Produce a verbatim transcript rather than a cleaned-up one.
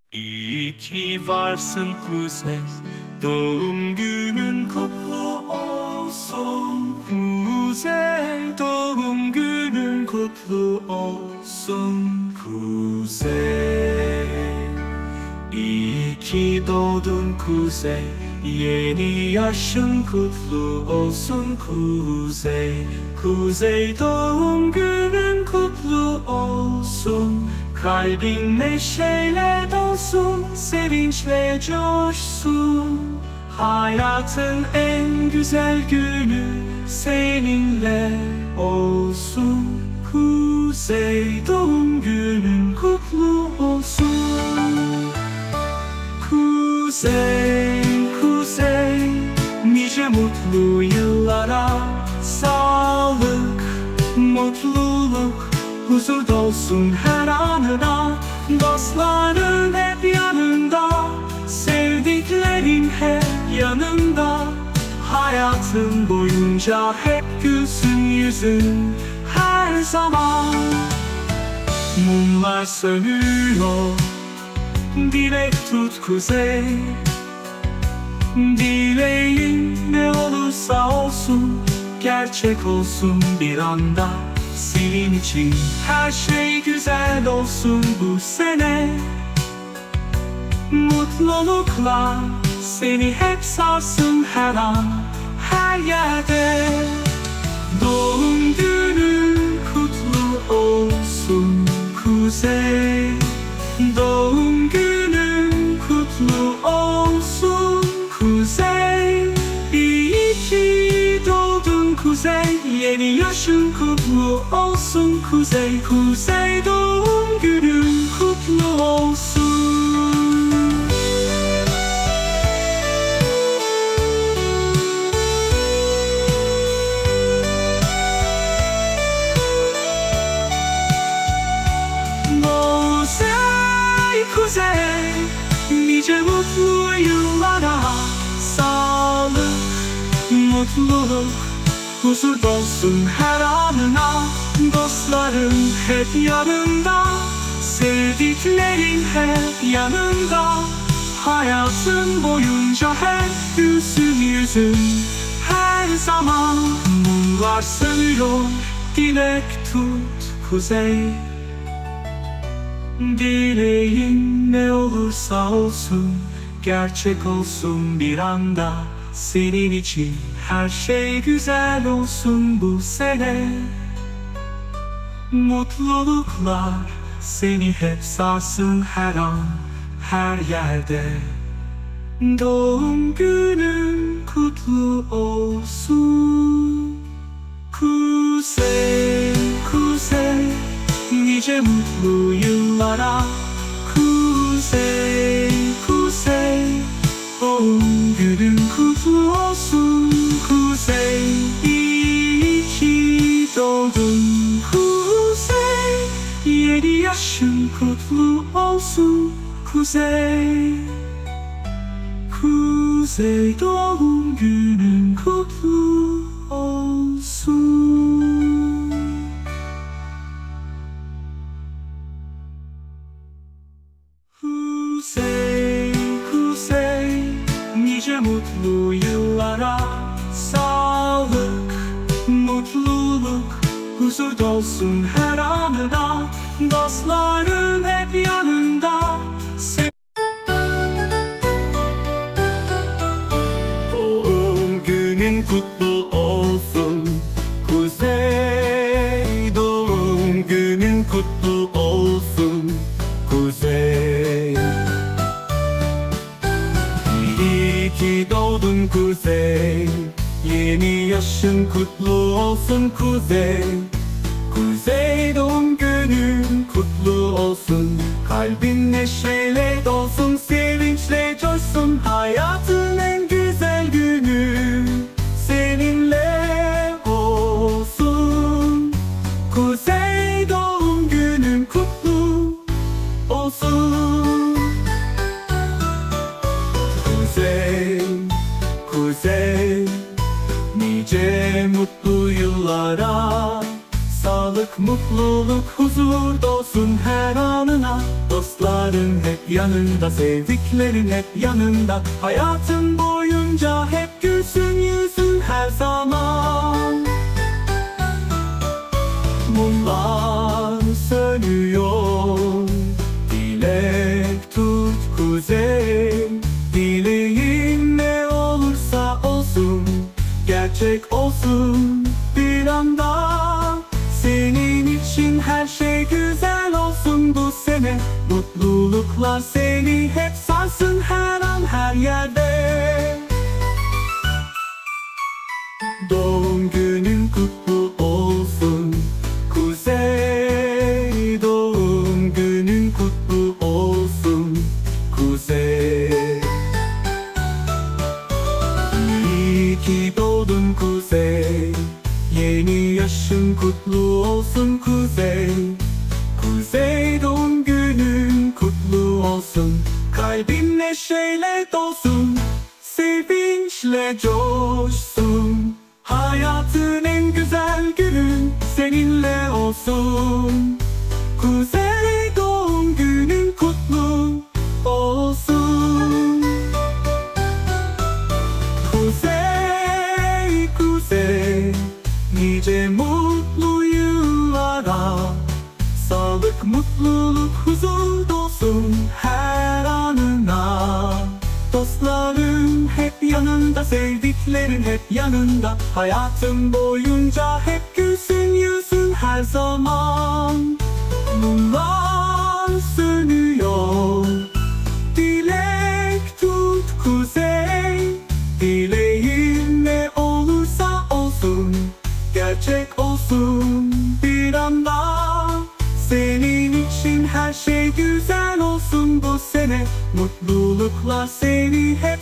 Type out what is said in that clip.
İyi ki varsın Kuzey, doğum günün kutlu olsun. Kuzey, doğum günün kutlu olsun. Kuzey, İyi ki doğdun Kuzey, yeni yaşın kutlu olsun Kuzey. Kuzey, doğum günün kutlu olsun. Kalbin neşeyle dolsun, sevinçle coşsun. Hayatın en güzel günü seninle olsun. Kuzey, doğum günün kutlu olsun. Kuzey, Kuzey, nice mutlu yıllara, sağlık, mutluluk, huzur dolsun her anına. Dostların hep yanında, sevdiklerin hep yanında. Hayatın boyunca hep gülsün yüzün her zaman. Mumlar sönüyor, dilek tut Kuzey. Dileğin ne olursa olsun, gerçek olsun bir anda. Senin için her şey güzel olsun bu sene. Mutluluklar seni hep sarsın her an, her yerde. Doğum günün kutlu olsun Kuzey. Doğum günün kutlu olsun Kuzey. İyi ki doğdun Kuzey, yeni yaşın kutlu olsun Kuzey. Kuzey, doğum günün kutlu olsun. Kuzey, Kuzey, nice mutlu yıllara, sağlık, mutluluk, huzur dolsun her anına. Dostların hep yanında, sevdiklerin hep yanında. Hayatın boyunca hep gülsün yüzün her zaman. Mumlar sönüyor, dilek tut Kuzey. Dileğin ne olursa olsun, gerçek olsun bir anda. Senin için her şey güzel olsun bu sene. Mutluluklar seni hep sarsın her an, her yerde. Doğum günün kutlu olsun Kuzey, Kuzey, nice mutlu yıllara. Kuzey, Kuzey, doğum günün kutlu olsun Kuzey. İyi ki doğdun Kuzey, yeni yaşın kutlu olsun Kuzey. Kuzey, doğum günün kutlu olsun. Kuzey, Kuzey, nice mutlu yıllara, sağlık, mutluluk, huzur dolsun her anına. Dostların hep yanında. Doğum günün kutlu olsun Kuzey. Doğum günün kutlu olsun Kuzey. İyi ki doğdun Kuzey, yeni yaşın kutlu olsun Kuzey. Kuzey, doğum günün kutlu olsun. Kalbin neşeyle dolsun, sevinçle coşsun. Hayatın en güzel günü seninle olsun. Kuzey, doğum günün kutlu olsun. Kuzey, Kuzey, nice mutlu yıllara, sağlık, mutluluk, huzur dolsun her anına. Dost Dostların hep yanında, sevdiklerin hep yanında. Hayatın boyunca hep gülsün yüzün her zaman. Mumlar sönüyor, dilek tut kuzey. Dileğin ne olursa olsun, gerçek olsun bir anda. Senin için her şey güzel olsun bu sene. Mutluluklar seni hep sarsın her an her yerde. Doğum günün kutlu olsun Kuzey. Doğum günün kutlu olsun Kuzey. İyi ki doğdun Kuzey. Yeni yaşın kutlu olsun Kuzey. Kuzey doğum günün kutlu olsun. Kalbin neşeyle dolsun, sevinçle coşsun. Hayatın en güzel günün seninle olsun. Kuzey doğum günün kutlu olsun. Kuzey, Kuzey, nice mutlu yıllara. Sağlık, mutluluk, huzur dolsun her anına. Dostların hep yanında, sevdiklerin hep yanında. Hayatın boyunca hep gülsün yüzün her zaman. Mumlar sönüyor, dilek tut kuzey. Dileğin ne olursa olsun, gerçek olsun bir anda. Senin için her şey güzel olsun bu sene. Mutluluklar seni hep